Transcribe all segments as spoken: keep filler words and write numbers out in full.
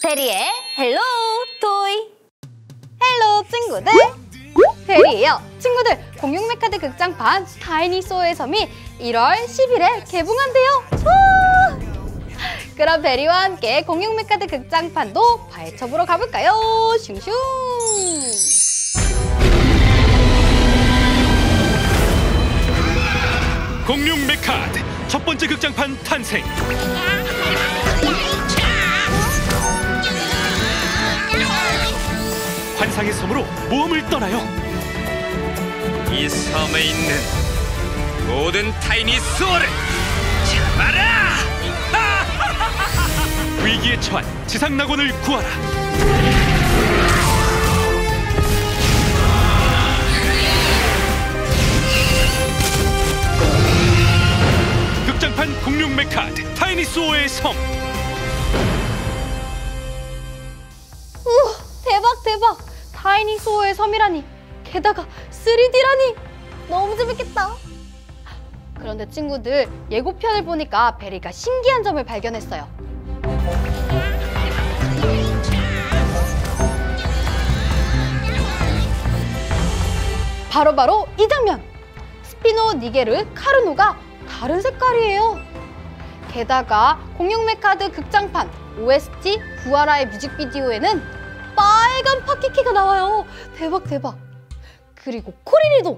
베리의 헬로 토이. 헬로 친구들, 베리예요. 친구들, 공룡 메카드 극장판 타이니 소어의 섬이 일월 십일에 개봉한대요. 와! 그럼 베리와 함께 공룡 메카드 극장판도 파헤쳐보러 가볼까요? 슝슝! 공룡 메카드 첫 번째 극장판 탄생. 환상의 섬으로 모험을 떠나요. 이 섬에 있는 모든 타이니 소어를 잡아라! 위기에 처한 지상 낙원을 구하라. 극장판 공룡 메카드 타이니 소어의 섬. 우와, 대박 대박! 타이니 소어의 섬이라니, 게다가 쓰리디라니 너무 재밌겠다. 그런데 친구들, 예고편을 보니까 베리가 신기한 점을 발견했어요. 바로바로 바로 이 장면! 스피노, 니게르, 카르노가 다른 색깔이에요. 게다가 공룡 메카드 극장판 오에스티 구하라의 뮤직비디오에는 빨간 파키키가 나와요. 대박 대박! 그리고 코리리도!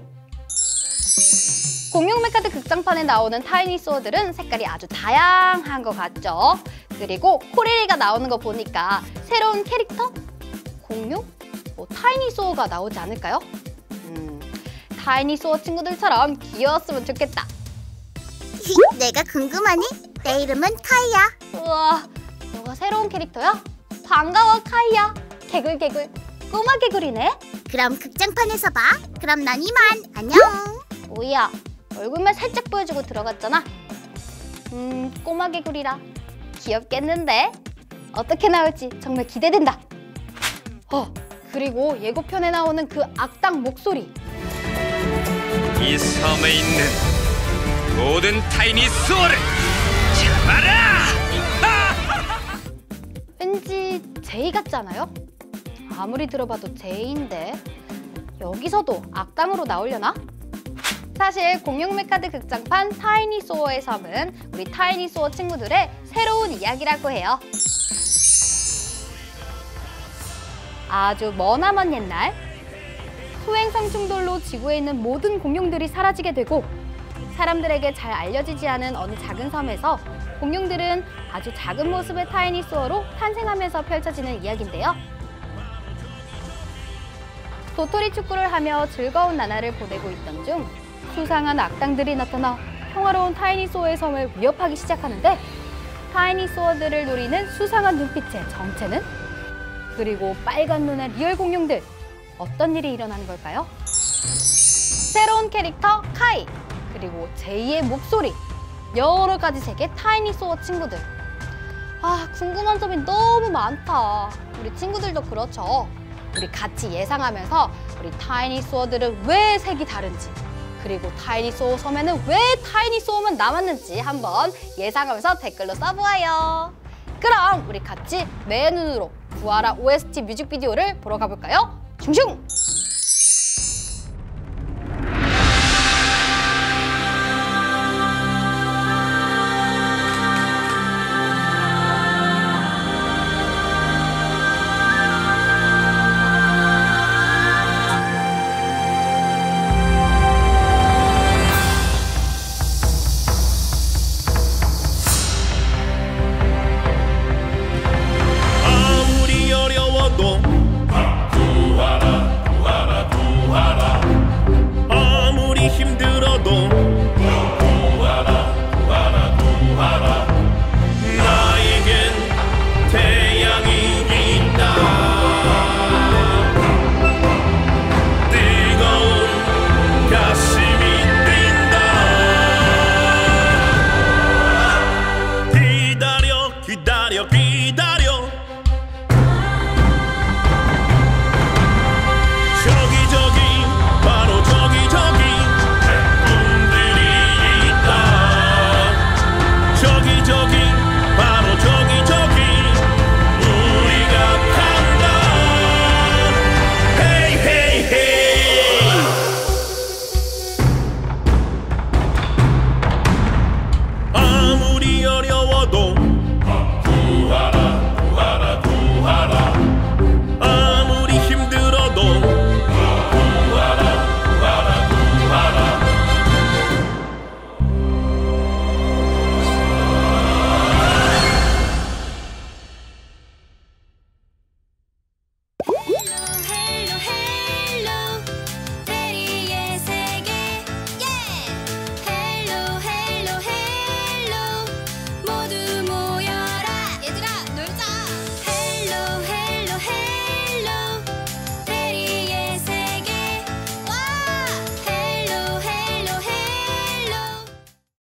공룡 메카드 극장판에 나오는 타이니 소어들은 색깔이 아주 다양한 것 같죠? 그리고 코리리가 나오는 거 보니까 새로운 캐릭터? 공룡? 뭐 타이니 소어가 나오지 않을까요? 음, 타이니 소어 친구들처럼 귀여웠으면 좋겠다. 내가 궁금하니? 내 이름은 카이야. 우와, 너가 새로운 캐릭터야? 반가워, 카이야. 개굴 개굴, 꼬마 개굴이네. 그럼 극장판에서 봐. 그럼 난 이만. 안녕. 뭐야, 얼굴만 살짝 보여주고 들어갔잖아. 음, 꼬마 개굴이라 귀엽겠는데? 어떻게 나올지 정말 기대된다. 어, 그리고 예고편에 나오는 그 악당 목소리. 이 섬에 있는 모든 타이니 소어를 잡아라! 왠지 제이 같지 않아요? 아무리 들어봐도 제이인데 여기서도 악당으로 나오려나? 사실 공룡 메카드 극장판 타이니 소어의 섬은 우리 타이니 소어 친구들의 새로운 이야기라고 해요. 아주 머나먼 옛날, 소행성 충돌로 지구에 있는 모든 공룡들이 사라지게 되고 사람들에게 잘 알려지지 않은 어느 작은 섬에서 공룡들은 아주 작은 모습의 타이니 소어로 탄생하면서 펼쳐지는 이야기인데요. 도토리 축구를 하며 즐거운 나날을 보내고 있던 중 수상한 악당들이 나타나 평화로운 타이니 소어의 섬을 위협하기 시작하는데, 타이니 소어들을 노리는 수상한 눈빛의 정체는? 그리고 빨간 눈의 리얼 공룡들, 어떤 일이 일어나는 걸까요? 새로운 캐릭터 카이, 그리고 제이의 목소리, 여러 가지 색의 타이니 소어 친구들. 아, 궁금한 점이 너무 많다. 우리 친구들도 그렇죠? 우리 같이 예상하면서 우리 타이니 소어들은 왜 색이 다른지, 그리고 타이니 소어 섬에는 왜 타이니 소어만 남았는지 한번 예상하면서 댓글로 써보아요. 그럼 우리 같이 내 눈으로 구하라 오에스티 뮤직비디오를 보러 가볼까요? 슝슝!